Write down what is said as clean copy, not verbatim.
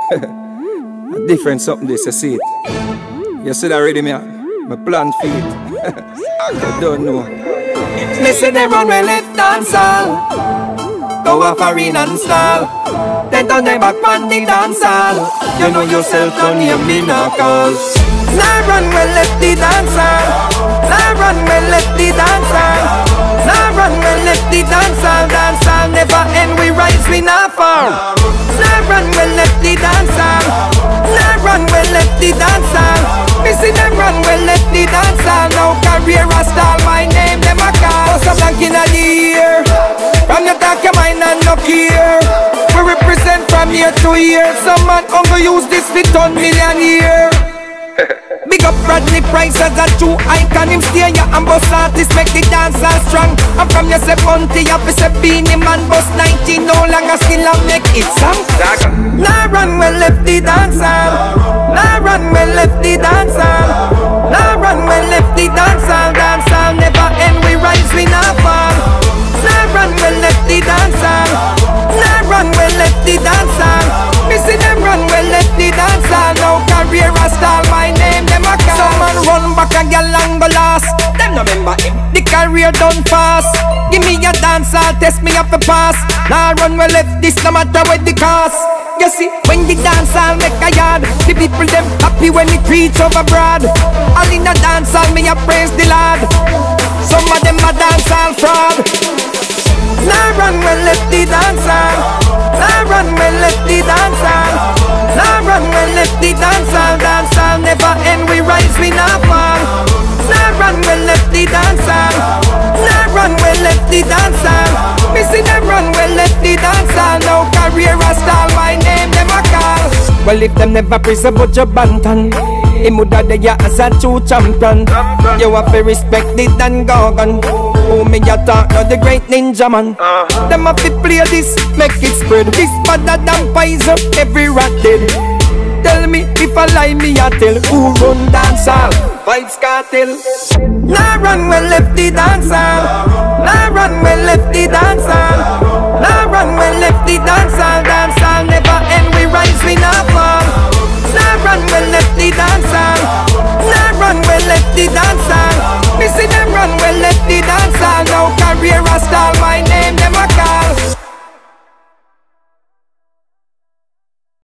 A different something this, you see it. You see that already, me plan for it. I don't know. Me say them run we left dancehall, go off arena and stall. Then turn them back on the dancehall. You know yourself, don't hear me no call. Now run we left the dancehall, now run we left the dancehall, now run we left the dancehall. Dancehall never end, we rise, we not fall. Now run we left the dancehall, now run we left the dancehall. Me see them run we left the dancehall. Now career a stall, my name them a call. So blank in the ear, from the talk your mind and no care. We represent from year to year. Some man gonna use this for 10 million year. Big up Bradley Price as a true icon. Him steer ya and boss artist, make the dancer strong. And from your say Bunty, you be say Beanie Man, boss 19, no longer still a make it song. Now run we left the dancer, now run we left the dancer, now run we left the dancer. Dancer never end, we rise, we not fall. Now run we left the dancer, now run we left the dancer. Me see them run we left the dancer. Now career a stall, my name them a call. Some man run back a gal and go last. Them no remember him, the career done fast. Give me a dancer, test me up the pass. Now run we left this, no matter what the cost. You see, when the dancehall make a yard, the people them happy when it reach over broad. All in a dancehall, me a praise the Lord. Some of them a dancehall fraud. Now run we left the dancehall, now run we left the dancehall, now run we left the dancehall. Dancehall never end, we rise, we not fall. Now run we left the dancehall, now run we left the dancehall. Me see them run we left the dancehall. Now career a stall, my name them a call. Well if them never praise about your bantan, him woulda dey ya as a true champion. You have to respect the Dan Gorgon. Who me a talk now the great ninja man. Them have to play this, make it spread. This better than poison, every rat dead. Tell me if I lie, me a tell. Who run dancehall? Vibes Cartel. Now run we left the dancehall, now run we left the dancehall, now run we left the dancehall. Dancehall never end, we rise, we not fall. Now run we left